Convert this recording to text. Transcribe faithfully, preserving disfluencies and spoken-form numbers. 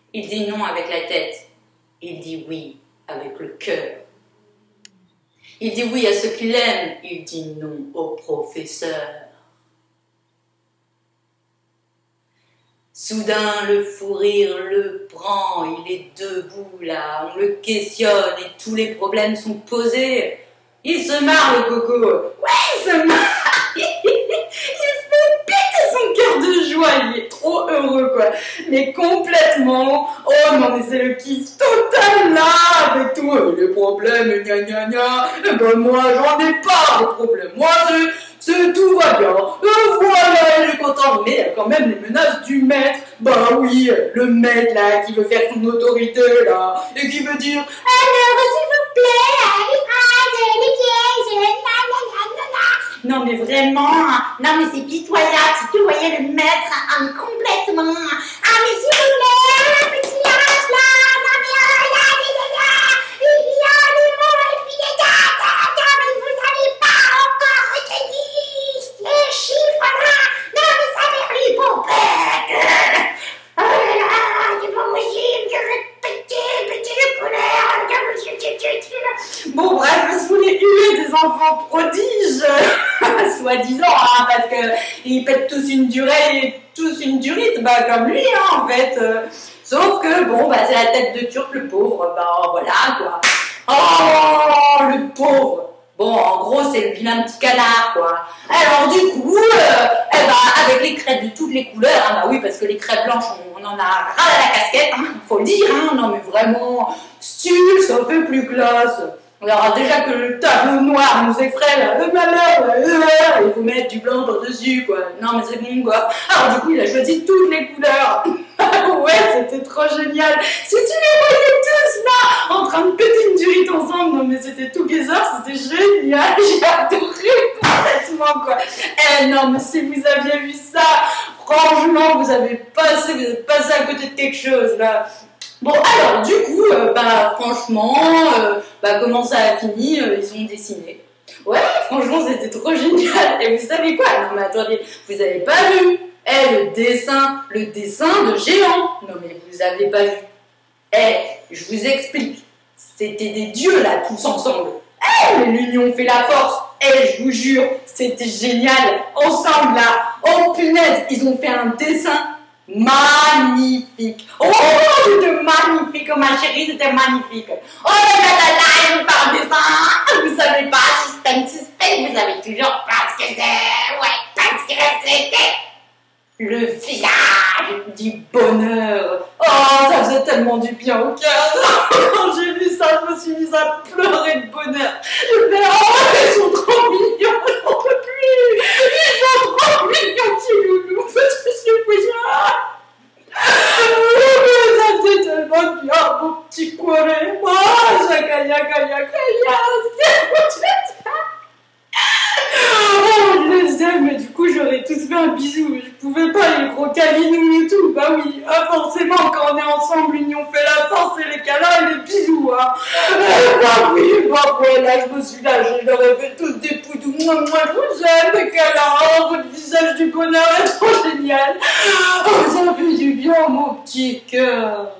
Il dit non avec la tête. Il dit oui avec le cœur. Il dit oui à ce qu'il aime. Il dit non au professeur. Soudain, le fou rire le prend. Il est debout là. On le questionne et tous les problèmes sont posés. Il se marre, le coco. Ouais, il se marre. Il fait péter son cœur de joie. Il est trop heureux, quoi. Mais complètement. Oh non, mais c'est le kiff total, là. Avec tous euh, les problèmes, gna gna gna. Eh ben, moi, j'en ai pas de problème. Moi, c'est tout va bien. Euh, voilà, il est content. Mais il y a quand même les menaces du maître. Bah oui, le maître, là, qui veut faire son autorité, là. Et qui veut dire, alors, s'il vous plaît, les phrases, les pièges, non, mais vraiment, non, mais c'est pitoyable. Si tu voyais le maître, ah, mais complètement. Ah, mais s'il vous plaît, un petit ange, là, non, mais oh là, là, là, là, il y a les mots, et puis les dates, non, mais vous n'avez pas encore retenu les chiffres, là, non, mais ça m'est pompette. Oh là là, c'est pas possible, je vais péter, péter les couleurs. Bon, bref, vous voulez huer des enfants prodiges, soi-disant, hein, parce qu'ils pètent tous une durée, tous une durite, bah, comme lui, hein, en fait. Euh, sauf que, bon, bah, c'est la tête de Turc, le pauvre, bah, voilà, quoi. Oh, le pauvre. Bon, en gros, c'est le vilain petit canard, quoi. Alors, du coup, euh, eh ben, avec les crêpes de toutes les couleurs, hein, bah oui, parce que les crêpes blanches, on, on en a ras à la casquette, hein, faut le dire, hein, non, mais vraiment, style, ça fait plus classe. Alors, déjà que le tableau noir nous effraie, là, le malheur, là, euh, il faut mettre du blanc par-dessus, quoi. Non, mais c'est bon, quoi. Alors, du coup, il a choisi toutes les couleurs. Ouais, c'était trop génial. Si tu les voyais tous, là, en train de péter une durite ensemble, non, mais c'était tout gazeur, c'était génial. J'ai adoré complètement, quoi. Eh, non, mais si vous aviez vu ça, franchement, vous avez passé, vous êtes passé à côté de quelque chose, là. Bon, alors, du coup, euh, bah, franchement, euh, bah, comment ça a fini, euh, ils ont dessiné. Ouais, franchement, c'était trop génial. Et vous savez quoi? Non, mais attendez, vous avez pas vu? Eh, le dessin, le dessin de géant. Non, mais vous avez pas vu. Eh, je vous explique. C'était des dieux, là, tous ensemble. Eh, mais l'union fait la force. Eh, je vous jure, c'était génial. Ensemble, là. Oh, punaise, ils ont fait un dessin magnifique. Oh, c'était magnifique, ma chérie, c'était magnifique. Oh là là là là, ils ont fait un dessin. Vous savez pas, suspense, suspense, vous savez toujours pas ce que c'est. Ouais, parce que c'était le visage du bonheur. Oh, ça faisait tellement du bien au cœur. Quand j'ai vu ça, je me suis mise à pleurer de bonheur. Je me oh, ils sont trop mignons, j'en peux plus. Ils sont trop mignons, petits loulous. Parce que c'est bizarre. Ça faisait tellement de bien, mon petit couré. Oh, yaka, yaka, yaka, yaka. Oh, je les aime, mais du coup, j'aurais tous fait un bisou. Je pouvais pas, les gros câlinous et tout. Bah oui, ah, forcément, quand on est ensemble, l'union fait la force et les câlins et les bisous, hein. Euh, bah oui, bah voilà, je me suis lâchée, je leur ai fait tous des poudous. Moi, moi, je vous aime, les câlins. Oh, votre visage du bonheur est trop génial. Oh, ça fait du bien, mon petit cœur.